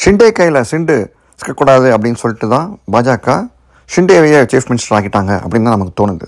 ஷிண்டே கையில் சிண்டு சிக்கக்கூடாது அப்படின்னு சொல்லிட்டு தான் பாஜக ஷிண்டேவையே சீஃப் மினிஸ்டர் ஆக்கிட்டாங்க அப்படின்னு தான் நமக்கு தோணுது.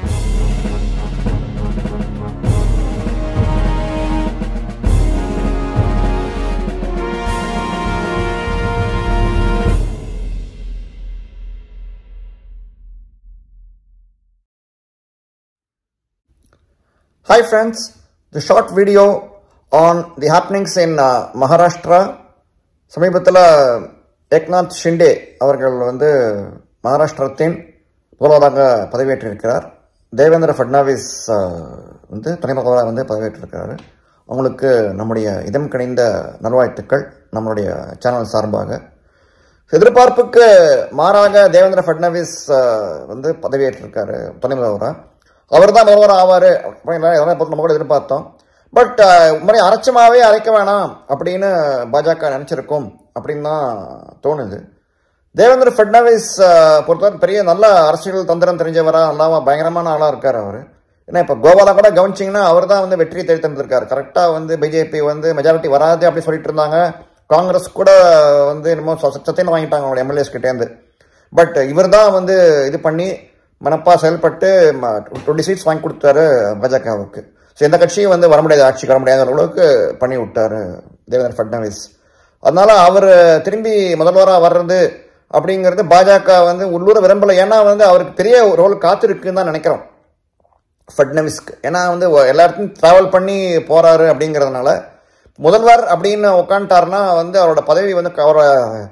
Hi friends, the short video on the happenings in Maharashtra. சமீபத்தில் Eknath Shinde அவர்கள் மகாராஷ்டிரத்தின் முதல்வராக பதவியேற்றிருக்கிறார். Devendra Fadnavis துணை முதல்வராக பதவியேற்றிருக்கிறார். அவங்களுக்கு நம்முடைய இதம் கணிந்த நல்வாழ்த்துக்கள் நம்மளுடைய சேனல் சார்பாக. எதிர்பார்ப்புக்கு மாறாக Devendra Fadnavis பதவியேற்றிருக்காரு துணை முதல்வராக. அவர் தான் முதல்வர் ஆவார் அப்படின்னு நம்ம கூட எதிர்பார்த்தோம். பட் முறை அரைச்சமாகவே அரைக்க வேணாம் அப்படின்னு பாஜக நினச்சிருக்கோம் அப்படின்னு தான் தோணுது. Devendra Fadnavis பொறுத்தவரை பெரிய நல்ல அரசியல் தந்திரம் தெரிஞ்சவராக நல்லாமல் பயங்கரமான ஆளாக இருக்கார் அவர். ஏன்னா இப்போ கோவாவில் கூட கவனிச்சிங்கன்னா அவர் தான் வெற்றியை தேடி தந்திருக்காரு. கரெக்டாக பிஜேபி மெஜாரிட்டி வராது அப்படி சொல்லிட்டு இருந்தாங்க. காங்கிரஸ் கூட என்னமோ சத்தியம் வாங்கிட்டாங்க அவங்களோட எம்எல்ஏஸ் கிட்டேருந்து. பட் இவர் தான் இது பண்ணி மனப்பா செயல்பட்டு 20 சீட்ஸ் வாங்கி கொடுத்தாரு பாஜகவுக்கு. ஸோ எந்த கட்சியும் வர முடியாது, ஆட்சிக்கு வர முடியாத அளவுக்கு பண்ணி விட்டாரு Devendra Fadnavis. அதனால அவர் திரும்பி முதல்வராக வர்றது அப்படிங்கிறது பாஜக உள்ளூர விரும்பலை. ஏன்னா அவருக்கு பெரிய ரோல் காத்திருக்குன்னு தான் நினைக்கிறோம் ஃபட்னவிஸ்க்கு. ஏன்னா எல்லா இடத்தையும் ட்ராவல் பண்ணி போறாரு அப்படிங்கிறதுனால முதல்வர் அப்படின்னு உட்காந்துட்டாருன்னா அவரோட பதவி அவரோட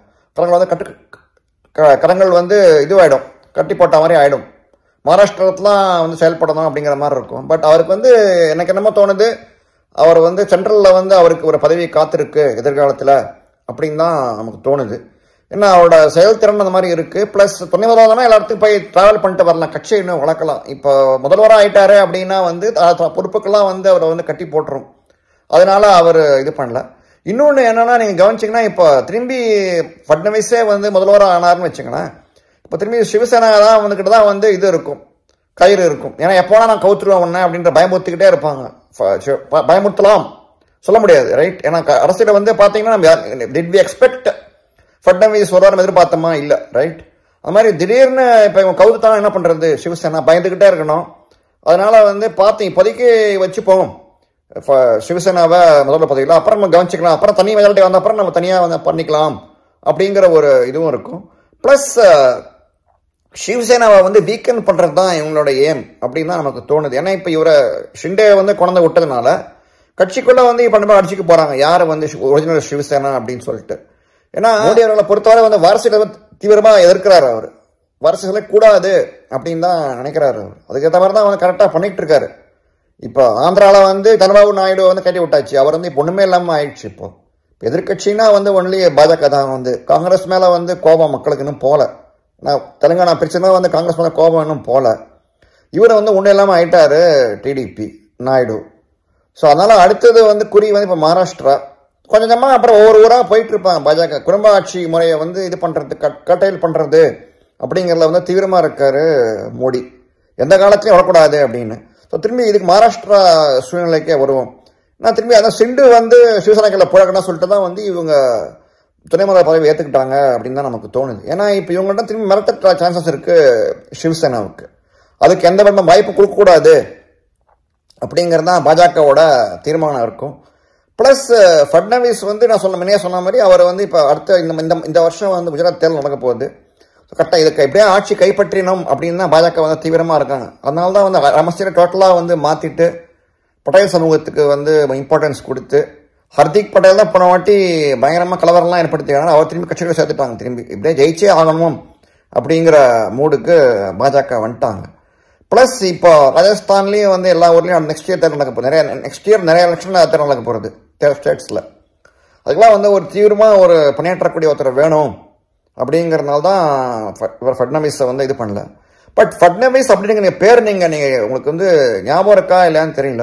கரங்கள் இதுவாயிடும், கட்டி போட்ட மாதிரி ஆயிடும். மகாராஷ்டிரத்துலாம் செயல்படணும் அப்படிங்கிற மாதிரி இருக்கும். பட் அவருக்கு எனக்கு என்னமோ தோணுது, அவர் சென்ட்ரலில் அவருக்கு ஒரு பதவி காத்திருக்கு எதிர்காலத்தில் அப்படின்னு தான் நமக்கு தோணுது. ஏன்னா அவரோட செயல்திறன் அந்த மாதிரி இருக்குது. ப்ளஸ் துணை முதல்வரானா எல்லா இடத்துக்கும் போய் ட்ராவல் பண்ணிட்டு வரலாம், கட்சியை இன்னும் வளர்க்கலாம். இப்போ முதல்வராக ஆகிட்டாரு அப்படின்னா பொறுப்புக்கெல்லாம் அவரை கட்டி போட்டுரும். அதனால அவர் இது பண்ணல. இன்னொன்று என்னன்னா, நீங்கள் கவனிச்சிங்கன்னா இப்போ திரும்பி ஃபட்னவிஸே முதல்வராக ஆனார்னு வச்சுங்களேன். இப்போ திரும்பி சிவசேனா தான் வந்துக்கிட்டு தான் இது இருக்கும், கயிறு இருக்கும். ஏன்னா எப்போனா நான் கவுத்துருவேன் ஒன்று அப்படின்ற பயமுறுத்திக்கிட்டே இருப்பாங்க. பயமுறுத்தலாம் சொல்ல முடியாது, ரைட்? ஏன்னா அரசியல் பார்த்தீங்கன்னா டிட் வி எக்ஸ்பெக்ட் ஃபட்னவிஸ் ஒரு வாரம் எதிர்பார்த்தோமா? இல்லை, ரைட்? அது மாதிரி திடீர்னு இப்போ இவங்க கவுத்துட்டாலும் என்ன பண்ணுறது? சிவசேனா பயந்துக்கிட்டே இருக்கணும். அதனால பார்த்து இப்போதைக்கு வச்சுப்போம் சிவசேனாவை முதல்வர் பதவியில், அப்புறம் நம்ம கவனிச்சிக்கலாம், அப்புறம் தனி மெஜாரிட்டி வந்த அப்புறம் நம்ம தனியாக பண்ணிக்கலாம் அப்படிங்கிற ஒரு இதுவும் இருக்கும். ப்ளஸ் சிவசேனாவை வீக்கன் பண்ணுறது தான் இவங்களோட ஏம் அப்படின்னு தான் நமக்கு தோணுது. ஏன்னா இப்போ இவரை ஷிண்டே கொண்டு விட்டதுனால கட்சிக்குள்ளே இப்போ நம்ம அடிச்சுக்க போகிறாங்க யார் ஒரிஜினல் சிவசேனா அப்படின்னு சொல்லிட்டு. ஏன்னா மோடி அவர்களை பொறுத்தவரை வாரிசுகளை தீவிரமாக எதிர்க்கிறாரு. அவர் வாரிசுகளை கூடாது அப்படின்னு தான் நினைக்கிறாரு. அவர் அதுக்கேற்ற மாதிரி தான் கரெக்டாக பண்ணிட்டு இருக்காரு. இப்போ ஆந்திராவில் தனபாபு நாயுடு கட்டி விட்டாச்சு. அவர் இப்போ ஒன்றுமே இல்லாமல் ஆயிடுச்சு. இப்போ எதிர்கட்சின்னா ஒன்லி பாஜக தான். காங்கிரஸ் மேலே கோபம் மக்களுக்கு இன்னும் போகல. நான் தெலுங்கானா பிரிச்சுன்னா காங்கிரஸ் மேலே கோபம் இன்னும் போகல. இவர் ஒன்றும் இல்லாமல் ஆயிட்டாரு டிடிபி நாயுடு. ஸோ அதனால் அடுத்தது குறி இப்போ மகாராஷ்டிரா கொஞ்சம் கொஞ்சமாக அப்புறம் ஒவ்வொரு ஊராக போயிட்டு இருப்பாங்க. பாஜக குடும்ப ஆட்சி முறையை இது பண்ணுறது, கட்டைல் பண்ணுறது அப்படிங்கிறதுல தீவிரமாக இருக்காரு மோடி. எந்த காலத்துலையும் வரக்கூடாது அப்படின்னு. ஸோ திரும்பி இதுக்கு மகாராஷ்டிரா சூழ்நிலைக்கே வருவோம். நான் திரும்பி அதான் சிண்டு சிவசேனாக்கில் புழக்கணும் சொல்லிட்டு தான் இவங்க துணை முதல்வர் பதவி ஏற்றுக்கிட்டாங்க அப்படின்னு தான் நமக்கு தோணுது. ஏன்னா இப்போ இவங்கள்ட்ட திரும்பி மிரட்ட சான்சஸ் இருக்குது சிவசேனாவுக்கு. அதுக்கு எந்த விதமான வாய்ப்பு கொடுக்கக்கூடாது அப்படிங்கிறது தான் பாஜகவோட தீர்மானம் இருக்கும். ப்ளஸ் ஃபட்னவிஸ் நான் முன்னே சொன்ன மாதிரி அவர் இப்போ அடுத்த இந்த வருஷம் குஜராத் தேர்தல் நடக்க போகுது. கரெக்டாக இதுக்கு எப்படியா ஆட்சி கைப்பற்றினோம் அப்படின்னு தான் பாஜக தீவிரமாக இருக்காங்க. அதனால தான் அரசியலை டோட்டலாக மாற்றிட்டு பட்டேல் சமூகத்துக்கு இம்பார்ட்டன்ஸ் கொடுத்து, ஹர்திக் பட்டேல் தான் போன வாட்டி பயங்கரமாக கலவரம்லாம் ஏற்படுத்திக்கிறாங்க. அவர் திரும்பி கட்சிகளை சேர்த்துட்டாங்க. திரும்பி இப்படியே ஜெயிச்சே ஆகணும் அப்படிங்கிற மூடுக்கு பாஜக வந்துட்டாங்க. ப்ளஸ் இப்போ ராஜஸ்தான்லேயும் எல்லா ஊர்லேயும் நெக்ஸ்ட் இயர் தேர்தல் நடக்க போகுது. நெக்ஸ்ட் இயர் நிறைய எலெக்ஷன் தேர்தல் நடக்க போகிறது ஸ்டேட்ஸில். அதுக்கெல்லாம் ஒரு தீவிரமாக ஒரு பணியாற்றக்கூடிய ஒருத்தர் வேணும் அப்படிங்கிறதுனால தான் இவர் ஃபட்னவிஸை இது பண்ணல. பட் ஃபட்னவிஸ் அப்படிங்கிற பேர் நீங்கள் உங்களுக்கு ஞாபகம் இருக்கா இல்லையான்னு தெரியல.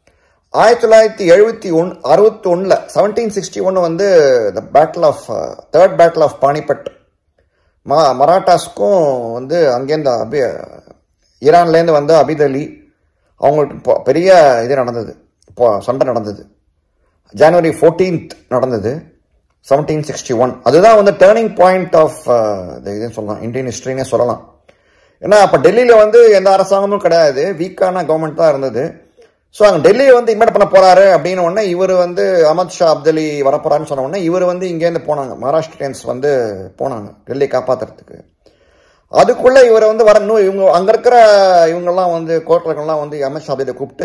1961 1761 the battle of third battle of Panipat மராட்டாஸ்க்கும் அங்கேருந்து ஈரான்லேருந்து அபித் அலி அவங்களுக்கு பெரிய இது நடந்தது, சண்டை நடந்தது. ஜனவரி 14th நடந்தது. 1761. அதுதான் வந்து டேர்னிங் பாயிண்ட் ஆஃப் இதுன்னு சொல்லலாம், இந்தியன் ஹிஸ்டரினே சொல்லலாம். ஏன்னா அப்போ டெல்லியில் வந்து எந்த அரசாங்கமும் கிடையாது, வீக்கான கவர்மெண்ட் தான் இருந்தது. ஸோ அங்கே டெல்லியை வந்து இன்வைட் பண்ண போறாரு அப்படின்னு உடனே இவர் வந்து அஹமத் ஷா அப்தலி வரப்போறாருன்னு சொன்ன உடனே இவர் வந்து இங்கேருந்து போனாங்க, மகாராஷ்டிரியன்ஸ் வந்து போனாங்க டெல்லியை காப்பாற்றுறதுக்கு. அதுக்குள்ள இவரை வந்து வரணும், இவங்க அங்கே இருக்கிற இவங்கெல்லாம் வந்து கோட்டர்கள்லாம் வந்து அஹமத் ஷா அப்தலியை கூப்பிட்டு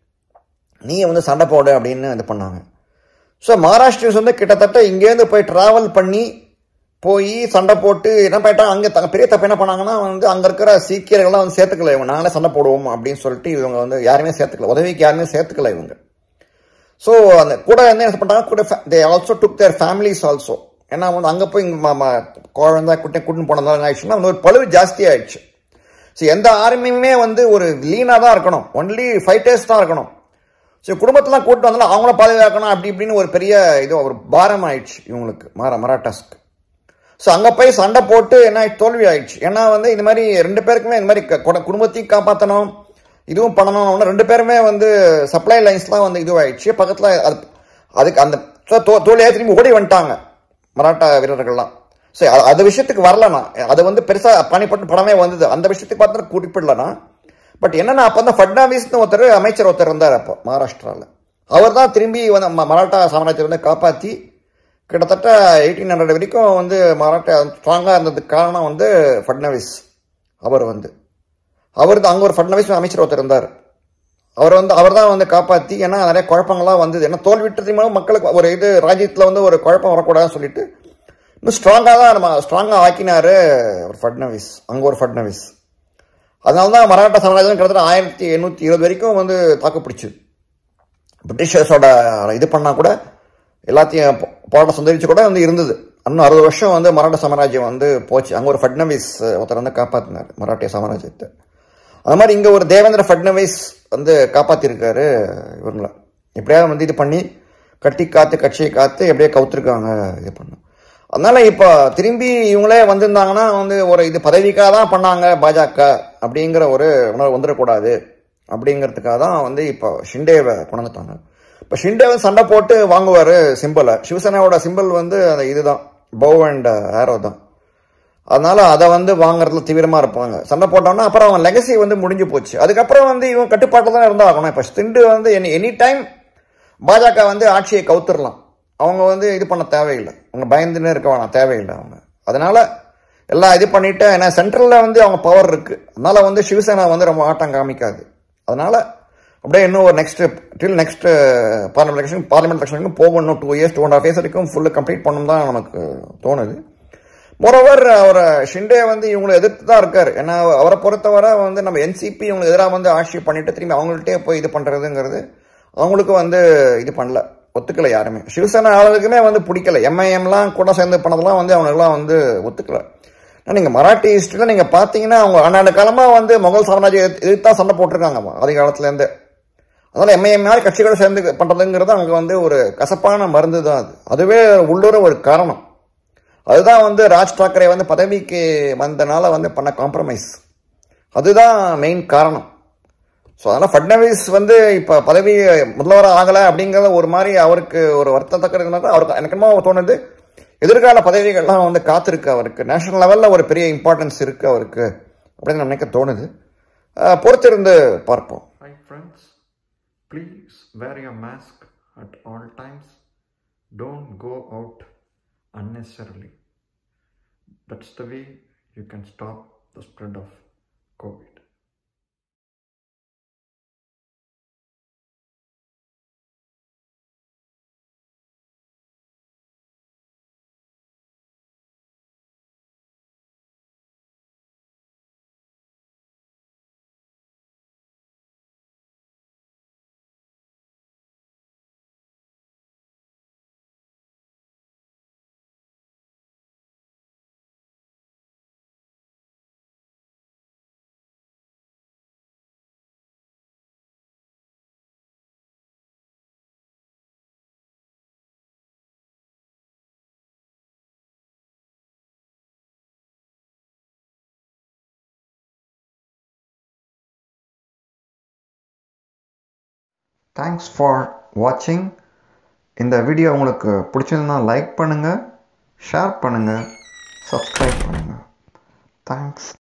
நீ வந்து சண்டை போடு அப்படின்னு இது பண்ணாங்க. ஸோ மகாராஷ்டிரியன்ஸ் வந்து கிட்டத்தட்ட இங்கேருந்து போய் ட்ராவல் பண்ணி போய் சண்டை போட்டு என்ன போயிட்டாங்க. அங்கே பெரிய தப்பு என்ன பண்ணாங்கன்னா வந்து அங்கே இருக்கிற சீக்கியர்கள்லாம் வந்து சேர்த்துக்கல, இவங்க நாங்களே சண்டை போடுவோம் அப்படின்னு சொல்லிட்டு இவங்க வந்து யாருமே சேர்த்துக்கல, உதவிக்கு யாருமே சேர்த்துக்கல இவங்க. ஸோ அந்த கூட என்ன பண்ணாங்க, கூட they also took their families also. ஏன்னா வந்து அங்கே போய் குழந்தை கூட்டின்னு போனதால என்ன ஆயிடுச்சுன்னா வந்து ஒரு பழுவு ஜாஸ்தி ஆயிடுச்சு. ஸோ எந்த ஆர்மியுமே வந்து ஒரு லீனாக தான் இருக்கணும், ஒன்லி ஃபைட்டர்ஸ் தான் இருக்கணும். ஸோ குடும்பத்தெல்லாம் கூப்பிட்டு வந்தாலும் அவங்கள பாதுகாக்கணும் அப்படி இப்படின்னு ஒரு பெரிய இது ஒரு பாரம் ஆயிடுச்சு இவங்களுக்கு மராட்டாஸ்க்கு. ஸோ அங்கே போய் சண்டை போட்டு என்ன தோல்வி ஆயிடுச்சு. ஏன்னா வந்து இந்த மாதிரி ரெண்டு பேருக்குமே இந்த மாதிரி குடும்பத்தையும் காப்பாற்றணும் இதுவும் பண்ணணும், ரெண்டு பேருமே வந்து சப்ளை லைன்ஸ்லாம் வந்து இதுவாயிடுச்சு பக்கத்தில். அதுக்கு அந்த தோல்வியாக திரும்பி ஓடி வந்துட்டாங்க மராட்டா வீரர்கள்லாம். சரி அது விஷயத்துக்கு வரலண்ணா, அது வந்து பெருசாக பணிப்பட்டு படமே வந்தது, அந்த விஷயத்துக்கு பார்த்து குறிப்பிடலண்ணா. பட் என்னன்னா அப்போ வந்து ஃபட்னாவிஸ்னு ஒருத்தர் அமைச்சர் ஒருத்தர் இருந்தார் அப்போ மகாராஷ்டிராவில். அவர் தான் திரும்பி வந்து மராட்டா சாம்ராஜ்யத்தை வந்து காப்பாற்றி கிட்டத்தட்ட 1800 வரைக்கும் வந்து மராட்டா ஸ்ட்ராங்காக இருந்ததுக்கு காரணம் வந்து ஃபட்னாவிஸ். அவர் தான் அங்கே ஒரு ஃபட்னாவிஸ் அமைச்சர் ஒருத்தர் இருந்தார், அவர் தான் வந்து காப்பாற்றி. ஏன்னா நிறைய குழப்பங்கள்லாம் வந்தது, ஏன்னா தோல்விட்டு மக்களுக்கு ஒரு இது ராஜ்யத்தில் வந்து ஒரு குழப்பம் வரக்கூடாதுன்னு சொல்லிட்டு இன்னும் ஸ்ட்ராங்காக தான் நம்ம ஸ்ட்ராங்காக ஆக்கினார் ஒரு ஃபட்னாவிஸ், அங்கே ஒரு ஃபட்னாவிஸ். அதனால தான் மராட்டா சாம்ராஜ்யம் கிட்டத்தட்ட 1820 வரைக்கும் வந்து தாக்குப்பிடிச்சு. பிரிட்டிஷர்ஸோட இது பண்ணால் கூட எல்லாத்தையும் போராட்டம் சந்தரிச்சு கூட வந்து இருந்தது. இன்னும் 60 வருஷம் வந்து மராட்டா சாம்ராஜ்யம் வந்து போச்சு. அங்கே ஒரு ஃபட்னாவிஸ் ஒருத்தர் வந்து காப்பாற்றினார் மராட்டிய சாம்ராஜ்யத்தை. அது மாதிரி இங்கே ஒரு தேவேந்திர ஃபட்னாவிஸ் வந்து காப்பாற்றிருக்காரு இவங்களை. எப்படியாவது வந்து இது பண்ணி கட்சியை காத்து எப்படியே கவுத்துருக்காங்க இது பண்ண. அதனால இப்போ திரும்பி இவங்களே வந்திருந்தாங்கன்னா வந்து ஒரு இது பதவிக்காக தான் பண்ணாங்க பாஜக அப்படிங்கிற ஒரு உணர்வு வந்துடக்கூடாது அப்படிங்கிறதுக்காக தான் வந்து இப்போ ஷிண்டேவை கொண்டுட்டாங்க. இப்போ ஷிண்டே வந்து சண்டை போட்டு வாங்குவார் சிம்பிளை. சிவசேனாவோட சிம்பிள் வந்து அந்த இதுதான், பவ் அண்ட் ஆரோ தான். அதனால அதை வந்து வாங்குறதுல தீவிரமாக இருப்பாங்க. சண்டை போட்டோம்னா அப்புறம் அவன் லெகசி வந்து முடிஞ்சு போச்சு. அதுக்கப்புறம் வந்து இவன் கட்டுப்பாட்டில் தான் இருந்தாகணும். இப்போ ஷிண்டு வந்து எனி டைம் பாஜக வந்து ஆட்சியை கவுத்துடலாம், அவங்க வந்து இது பண்ண தேவையில்லை, அவங்க பயந்துன்னு இருக்க வேணாம், தேவையில்லை அவங்க. அதனால எல்லாம் இது பண்ணிட்டு, ஏன்னா சென்ட்ரலில் வந்து அவங்க பவர் இருக்கு, அதனால வந்து சிவசேனா வந்து ரொம்ப ஆட்டம் காமிக்காது. அதனால அப்படியே இன்னும் ஒரு நெக்ஸ்ட் பார்லிமெண்ட் எலெக்ஷனுக்கு போகணும். 2 years 2.5 years வரைக்கும் ஃபுல்லு கம்ப்ளீட் பண்ணணும் தான் நமக்கு தோணுது. மோரோவர் அவர் ஷிண்டே வந்து இவங்களை எதிர்த்து தான் இருக்காரு. ஏன்னா அவரை பொறுத்தவரை வந்து நம்ம என்சிபி இவங்களுக்கு எதிராக வந்து ஆட்சி பண்ணிட்டு திரும்பி அவங்கள்ட்டே போய் இது பண்றதுங்கிறது அவங்களுக்கு வந்து இது பண்ணல, ஒத்துக்கல யாருமே. சிவசேனா ஆளுக்குமே வந்து பிடிக்கல, எம்ஐஎம்லாம் கூட சேர்ந்து பண்ணதெல்லாம் வந்து அவனுக்குலாம் வந்து ஒத்துக்கல. நீங்க மராட்டி ஹிஸ்டரியில் நீங்க பாத்தீங்கன்னா அவங்க அண்ணாண்டு காலமா வந்து முகல் சாம்ராஜ்யம் எதிர்த்தான் சண்டை போட்டிருக்காங்க ஆதி காலத்துல இருந்து. அதனால எம்ஐஎம் மாதிரி கட்சிகளை சேர்ந்து பண்றதுங்கிறது அவங்க வந்து ஒரு கசப்பான மருந்து தான் அது. அதுவே உள்ளூர ஒரு காரணம். அதுதான் வந்து ராஜ் தாக்கரே வந்து பதவிக்கு வந்தனால வந்து பண்ண காம்ப்ரமைஸ், அதுதான் மெயின் காரணம். ஸோ அதனால் ஃபட்னாவிஸ் வந்து இப்போ பதவி முதல்வராக ஆகலை அப்படிங்கிறத ஒரு மாதிரி அவருக்கு ஒரு வருத்தத்தக்கதுனால அவருக்கு எனக்கு என்னமோ தோணுது, எதிர்கால பதவிகள்லாம் வந்து காத்திருக்கு அவருக்கு, நேஷனல் லெவலில் ஒரு பெரிய இம்பார்ட்டன்ஸ் இருக்குது அவருக்கு அப்படின்னு நினைக்க தோணுது. பொறுத்திருந்து பார்ப்போம். Hi friends, please wear your mask at all times. Don't go out unnecessarily. That's the way you can stop the spread of COVID. Thanks for watching. இந்த வீடியோ உங்களுக்கு பிடிச்சிருந்தா லைக் பண்ணுங்கள், ஷேர் பண்ணுங்கள், சப்ஸ்கிரைப் பண்ணுங்கள். தேங்க்ஸ்.